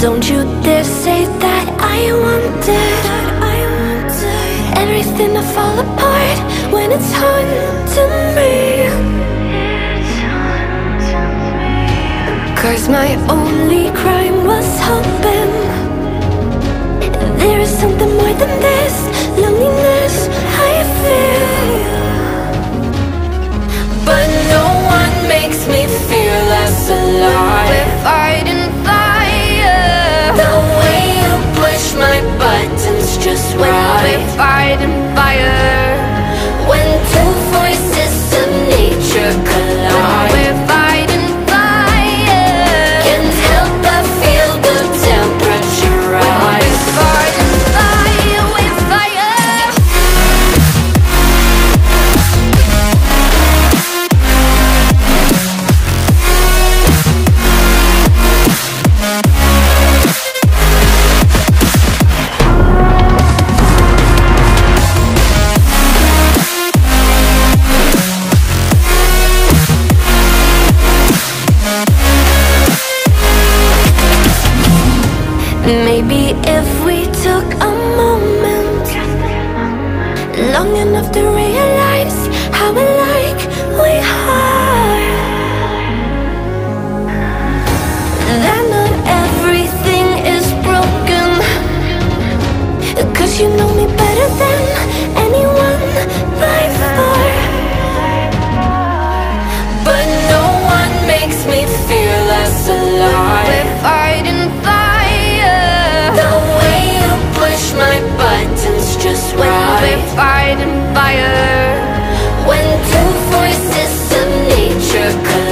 Don't you dare say that I wanted everything to fall apart when it's haunting me. 'Cause my only crime was hoping there is something more than this loneliness I feel. But no one makes me feel less alive. We're fighting fire. The way you push my buttons just right. We're fighting fire. When two voices of nature collide. We're fighting fire. Can't help but feel the temperature rise. We're fighting fire. We're fire. Maybe if we took a moment long enough to realize how alike we are, that not everything is broken. 'Cause you know me better than anyone by far. But no one makes me feel less alive. We're fighting fire. The way you push my buttons just right. We're fighting fire. When two voices of nature collide.